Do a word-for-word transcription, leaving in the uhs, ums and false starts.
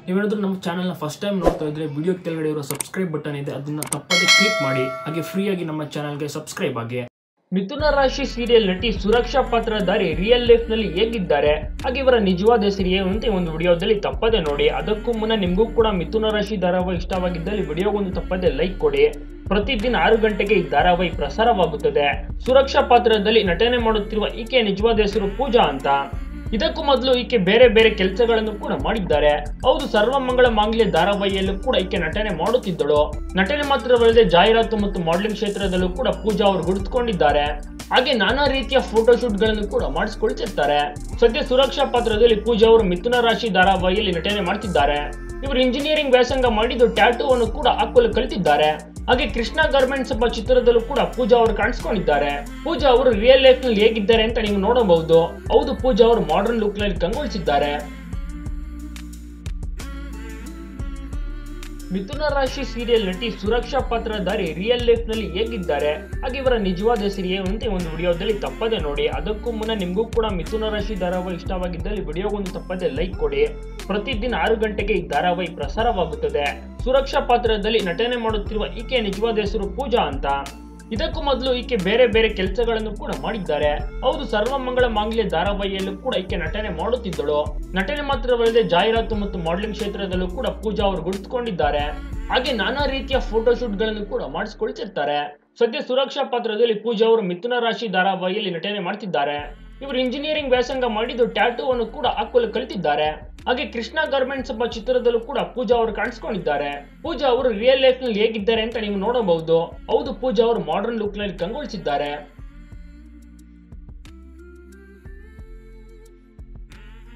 ನೀವೇನಾದರೂ ನಮ್ಮ ಚಾನಲ್ನ ಫಸ್ಟ್ ಟೈಮ್ ನೋಡ್ತಾ ಇದ್ರೆ ವಿಡಿಯೋ ಕೆಳಗಡೆ ಇರೋ ಸಬ್ಸ್ಕ್ರೈಬ್ ಬಟನ್ ಇದೆ, ಅದನ್ನ ತಪ್ಪದೆ ಕ್ಲಿಕ್ ಮಾಡಿ. ಹಾಗೆ ಫ್ರೀಯಾಗಿ ನಮ್ಮ ಚಾನಲ್ಗೆ ಸಬ್ಸ್ಕ್ರೈಬ್ ಆಗಿ. ಮಿಥುನ ರಾಶಿ ಸೀರಿಯಲ್ ನಟಿ ಸುರಕ್ಷಾ ಪಾತ್ರಧಾರಿ ರಿಯಲ್ ಲೈಫ್ ನಲ್ಲಿ ಹೇಗಿದ್ದಾರೆ, ಹಾಗೆ ಇವರ ನಿಜವಾದ ಹೆಸರು ಏನು ಅಂತ ಒಂದು ವಿಡಿಯೋದಲ್ಲಿ ತಪ್ಪದೆ ನೋಡಿ. ಅದಕ್ಕೂ ಮುನ್ನ ನಿಮಗೂ ಕೂಡ ಮಿಥುನ ರಾಶಿ ಧಾರಾವಾಹಿ ಇಷ್ಟವಾಗಿದ್ದಲ್ಲಿ ವಿಡಿಯೋಗೊಂದು ತಪ್ಪದೆ ಲೈಕ್ ಕೊಡಿ. ಪ್ರತಿದಿನ ಆರು ಗಂಟೆಗೆ ಈ ಧಾರಾವಾಹಿ ಪ್ರಸಾರವಾಗುತ್ತದೆ. ಸುರಕ್ಷಾ ಪಾತ್ರದಲ್ಲಿ ನಟನೆ ಮಾಡುತ್ತಿರುವ ಈಕೆ ನಿಜವಾದ ಹೆಸರು ಪೂಜಾ ಅಂತ. ಇದಕ್ಕೂ ಮೊದಲು ಈಕೆ ಬೇರೆ ಬೇರೆ ಕೆಲಸಗಳನ್ನು ಕೂಡ ಮಾಡಿದ್ದಾರೆ. ಹೌದು, ಸರ್ವಮಂಗಳ ಮಾಂಗಲ್ಯ ಧಾರಾವಾಹಿಯಲ್ಲೂ ಕೂಡ ಈಕೆ ನಟನೆ ಮಾಡುತ್ತಿದ್ದಳು. ನಟನೆ ಮಾತ್ರವಲ್ಲದೆ ಜಾಹೀರಾತು ಮತ್ತು ಮಾಡೆಲಿಂಗ್ ಕ್ಷೇತ್ರದಲ್ಲೂ ಕೂಡ ಪೂಜಾ ಅವರು ಗುರುತಿಸಿಕೊಂಡಿದ್ದಾರೆ. ಹಾಗೆ ನಾನಾ ರೀತಿಯ ಫೋಟೋ ಶೂಟ್ ಗಳನ್ನು ಕೂಡ ಮಾಡಿಸಿಕೊಳ್ತಿರ್ತಾರೆ. ಸದ್ಯ ಸುರಕ್ಷಾ ಪಾತ್ರದಲ್ಲಿ ಪೂಜಾ ಅವರು ಮಿಥುನ ರಾಶಿ ಧಾರಾವಾಹಿಯಲ್ಲಿ ನಟನೆ ಮಾಡ್ತಿದ್ದಾರೆ. ಇವರು ಇಂಜಿನಿಯರಿಂಗ್ ವ್ಯಾಸಂಗ ಮಾಡಿದ್ದು ಟ್ಯಾಟೂ ಅನ್ನು ಕೂಡ ಹಾಕಲು ಕಲಿತಿದ್ದಾರೆ. ಹಾಗೆ ಕೃಷ್ಣ ಗಾರ್ಮೆಂಟ್ಸ್ ಎಂಬ ಚಿತ್ರದಲ್ಲೂ ಕೂಡ ಪೂಜಾ ಅವರು ಕಾಣಿಸಿಕೊಂಡಿದ್ದಾರೆ. ಪೂಜಾ ಅವರು ರಿಯಲ್ ಲೈಫ್ ನಲ್ಲಿ ಹೇಗಿದ್ದಾರೆ ಅಂತ ನೀವು ನೋಡಬಹುದು. ಹೌದು, ಪೂಜಾ ಅವರು ಮಾಡರ್ನ್ ಲುಕ್ ನಲ್ಲಿ ಕಂಗೊಳಿಸಿದ್ದಾರೆ. ಮಿಥುನ ರಾಶಿ ಸೀರಿಯಲ್ ನಟಿ ಸುರಕ್ಷಾ ಪಾತ್ರಧಾರಿ ರಿಯಲ್ ಲೈಫ್ ನಲ್ಲಿ ಹೇಗಿದ್ದಾರೆ, ಹಾಗೆ ಇವರ ನಿಜವಾದ ಹೆಸರು ಏನು ಅಂತ ಒಂದು ವಿಡಿಯೋದಲ್ಲಿ ತಪ್ಪದೆ ನೋಡಿ. ಅದಕ್ಕೂ ಮುನ್ನ ನಿಮಗೂ ಕೂಡ ಮಿಥುನ ರಾಶಿ ಧಾರಾವಾಹಿ ಇಷ್ಟವಾಗಿದ್ದಲ್ಲಿ ವಿಡಿಯೋಗೊಂದು ತಪ್ಪದೆ ಲೈಕ್ ಕೊಡಿ. ಪ್ರತಿದಿನ ಆರು ಗಂಟೆಗೆ ಈ ಧಾರಾವಾಹಿ ಪ್ರಸಾರವಾಗುತ್ತದೆ. ಸುರಕ್ಷಾ ಪಾತ್ರದಲ್ಲಿ ನಟನೆ ಮಾಡುತ್ತಿರುವ ಈಕೆ ನಿಜವಾದ ಹೆಸರು ಪೂಜಾ ಅಂತ. ಇದಕ್ಕೂ ಮೊದಲು ಈಕೆ ಬೇರೆ ಬೇರೆ ಕೆಲಸಗಳನ್ನು ಕೂಡ ಮಾಡಿದ್ದಾರೆ. ಹೌದು, ಸರ್ವಮಂಗಳ ಮಾಂಗಲ್ಯ ಧಾರಾವಾಹಿಯಲ್ಲೂ ಕೂಡ ಈಕೆ ನಟನೆ ಮಾಡುತ್ತಿದ್ದಳು. ನಟನೆ ಮಾತ್ರವಲ್ಲದೆ ಜಾಹೀರಾತು ಮತ್ತು ಮಾಡೆಲಿಂಗ್ ಕ್ಷೇತ್ರದಲ್ಲೂ ಕೂಡ ಪೂಜಾ ಅವರು ಗುರುತಿಸಿಕೊಂಡಿದ್ದಾರೆ. ಹಾಗೆ ನಾನಾ ರೀತಿಯ ಫೋಟೋ ಶೂಟ್ ಗಳನ್ನು ಕೂಡ ಮಾಡಿಸಿಕೊಳ್ತಿರ್ತಾರೆ. ಸದ್ಯ ಸುರಕ್ಷಾ ಪಾತ್ರದಲ್ಲಿ ಪೂಜಾ ಅವರು ಮಿಥುನ ರಾಶಿ ಧಾರಾವಾಹಿಯಲ್ಲಿ ನಟನೆ ಮಾಡ್ತಿದ್ದಾರೆ. ಇವರು ಇಂಜಿನಿಯರಿಂಗ್ ವ್ಯಾಸಂಗ ಮಾಡಿದ್ದು ಟ್ಯಾಟೂ ಅನ್ನು ಕೂಡ ಹಾಕಲು ಕಲಿತಿದ್ದಾರೆ. ಹಾಗೆ ಕೃಷ್ಣ ಗಾರ್ಮೆಂಟ್ಸ್ ಎಂಬ ಚಿತ್ರದಲ್ಲೂ ಕೂಡ ಪೂಜಾ ಅವರು ಕಾಣಿಸಿಕೊಂಡಿದ್ದಾರೆ. ಪೂಜಾ ಅವರು ರಿಯಲ್ ಲೈಫ್ ನಲ್ಲಿ ಹೇಗಿದ್ದಾರೆ ಅಂತ ನೀವು ನೋಡಬಹುದು. ಹೌದು, ಪೂಜಾ ಅವರು ಮಾಡರ್ನ್ ಲುಕ್ ನಲ್ಲಿ ಕಂಗೊಳಿಸಿದ್ದಾರೆ.